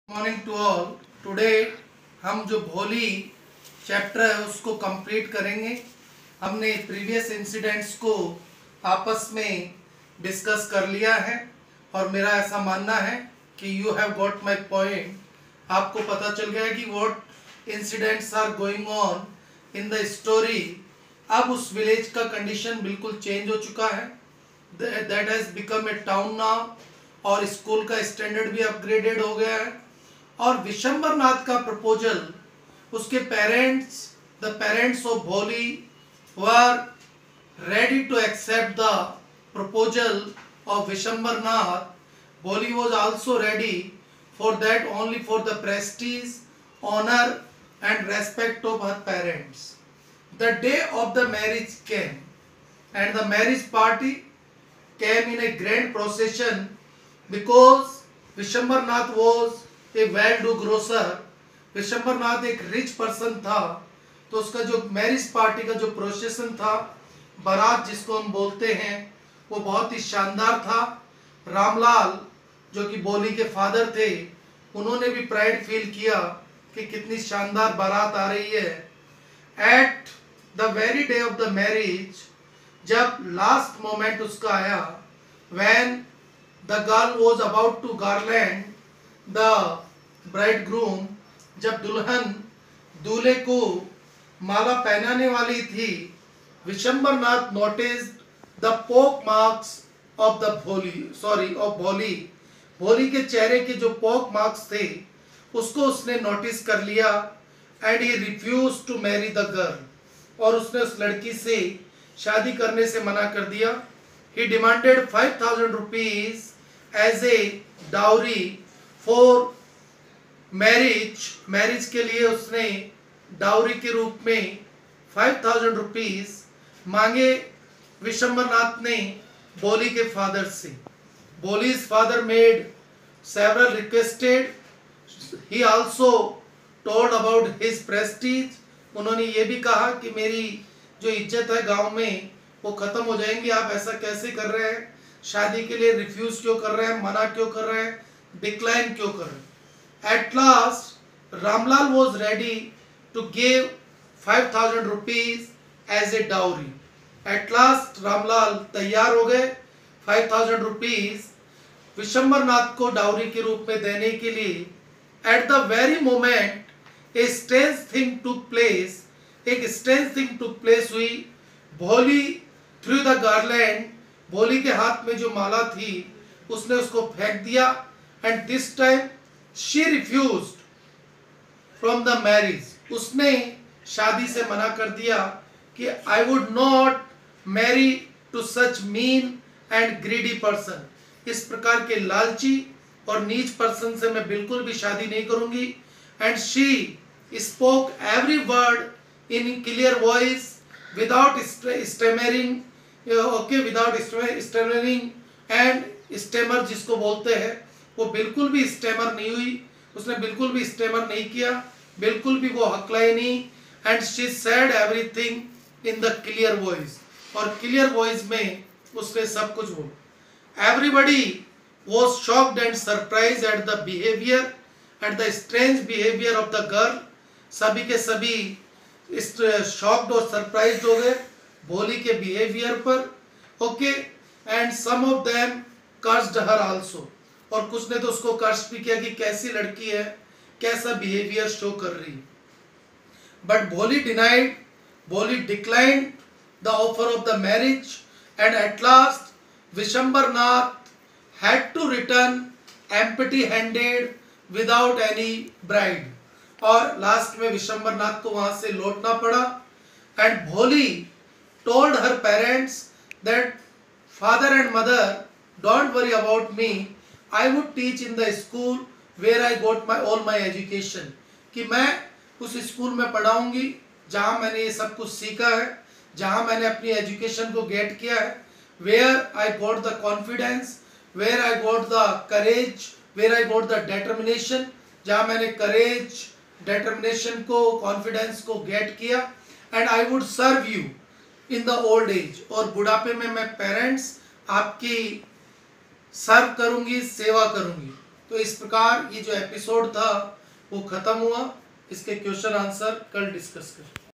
Morning to all. Today हम जो भोली चैप्टर है उसको कंप्लीट करेंगे। हमने प्रीवियस इंसिडेंट्स को आपस में डिस्कस कर लिया है और मेरा ऐसा मानना है कि you have got my point. आपको पता चल गया कि what incidents are going on in the story. अब उस विलेज का कंडीशन बिल्कुल चेंज हो चुका है। That has become a town now और स्कूल का स्टैंडर्ड भी अपग्रेडेड हो गया है। और विशंबरनाथ का प्रपोजल, उसके parents of Bholi were ready to accept the proposal of Vishambarnath. Boli was also ready for that, only for the prestige, honor and respect of her parents. The day of the marriage came and the marriage party came in a grand procession because Vishwambarnath was a well-to grocer. Vishambarnath एक rich person था, तो उसका जो marriage party का जो procession था, बारात जिसको हम बोलते हैं, वो बहुत ही शानदार था। रामलाल जो कि बोली के फादर थे, उन्होंने भी प्राइड फील किया कि कितनी शानदार बारात आ रही है। At the very day of the marriage, जब लास्ट मोमेंट उसका आया, when the girl was about to garland the bridegroom, जब दुल्हन दूल्हे को माला पहनाने वाली थी, Vishambarnath noticed the pock marks of the Bholi. Bholi के चेहरे के जो पोक मार्क्स थे उसको उसने नोटिस कर लिया। And he refuse to marry the girl, और उसने उस लड़की से शादी करने से मना कर दिया। He demanded 5000 rupees as a dowry for marriage के लिए उसने डाउरी के रूप में 5000 रुपीज मांगे विशंबरनाथ ने बोली के फादर से। बोली's father made several requested. He also told about his prestige. उन्होंने ये भी कहा कि मेरी जो इज्जत है गांव में वो खत्म हो जाएंगी, आप ऐसा कैसे कर रहे हैं, शादी के लिए रिफ्यूज क्यों कर रहे हैं, मना क्यों कर रहे हैं, डिक्लाइन क्यों कर रहे हैं। At last Ramlal was ready to give 5000 rupees as a dowry. At last Ramlal तैयार हो गए 5000 रुपीज विशंबरनाथ को डाउरी के रूप में देने के लिए। At the very moment a strange thing took place, एक स्ट्रेंज थिंग टुक प्लेस हुई। भोली थ्रू द गार्लैंड, भोली के हाथ में जो माला थी उसने उसको फेंक दिया। And this time she refused from the marriage, उसने शादी से मना कर दिया कि I would not marry to such mean and greedy person, इस प्रकार के लालची और नीच पर्सन से मैं बिल्कुल भी शादी नहीं करूंगी। And she spoke every word in clear voice without stammering, without stammering and stammer जिसको बोलते हैं, वो बिल्कुल भी स्टेमर नहीं हुई, उसने बिल्कुल भी स्टेमर नहीं किया, बिल्कुल भी वो हकलाई नहीं। And she said everything in the clear voice, और क्लियर वॉइस में उसने सब कुछ बोला। Everybody was shocked and surprise at the behaviour, at the strange behaviour of the girl. सभी के सभी शॉक्ड और सरप्राइज हो गए भोली के बिहेवियर पर। Okay, and some of them cursed her also, और कुछ ने तो उसको कर्स भी किया कि कैसी लड़की है, कैसा बिहेवियर शो कर रही। But Bholi denied, Bholi declined the offer of the marriage, and at last Vishwambarnath had to return empty handed without any bride, और लास्ट में विशंबरनाथ को वहां से लौटना पड़ा। एंड भोली told her parents that father and mother, don't worry about me, I would teach in the school where I got all my education, कि मैं उस स्कूल में पढ़ाऊंगी जहां मैंने ये सब कुछ सीखा है, जहां मैंने अपनी एजुकेशन को गेट किया है। Where I got the confidence, where I got the courage, where I got the determination, जहां मैंने करेज, डिटर्मिनेशन को, कॉन्फिडेंस को गेट किया। And I would serve you in the old age, और बुढ़ापे में मैं पेरेंट्स आपकी सर्व करूंगी, सेवा करूंगी। तो इस प्रकार ये जो एपिसोड था वो खत्म हुआ। इसके क्वेश्चन आंसर कल डिस्कस करें।